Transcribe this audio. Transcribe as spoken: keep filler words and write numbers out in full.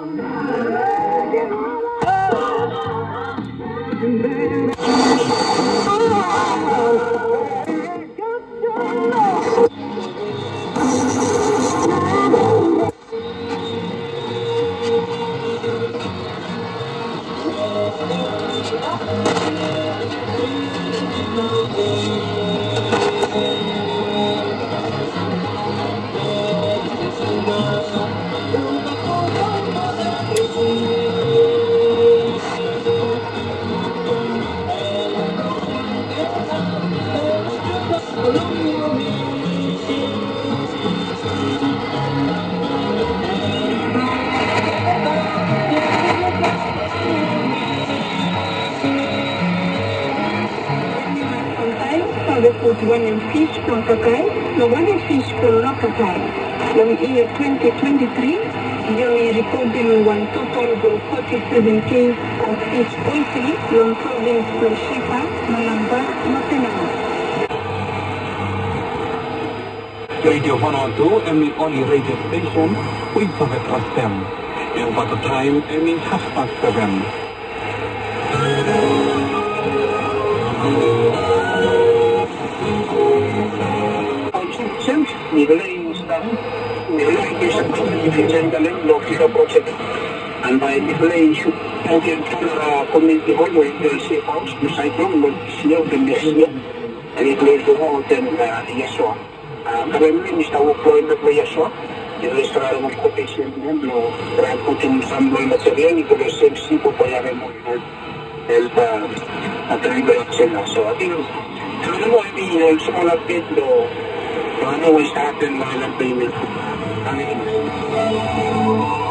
One fish from Kakai, the one fish from Kakai. From year twenty twenty-three, Johnny recorded one total of forty-seven cases of fish poisoning from province from Shepa, Malamba, Matenama. Radio Vanuatu, and the only radio station with Prophet F M. And by the time, I mean half past seven. Nilai sedang nilai kisah kerjaan dalam lokasi projek. Anda nilai isu mungkin kita community hall yang safe house, misalnya mungkin dan biasanya ini boleh semua dan yaswa. Kalau ini mesti tahu poin berapa yaswa. Jadi sekarang mungkin kompetisi ini belum terakutin sambil material itu boleh sesi supaya memang helpa atau ibarat jelas. So, I think kalau ini semua lapis do. I know what's happened while I'm playing it.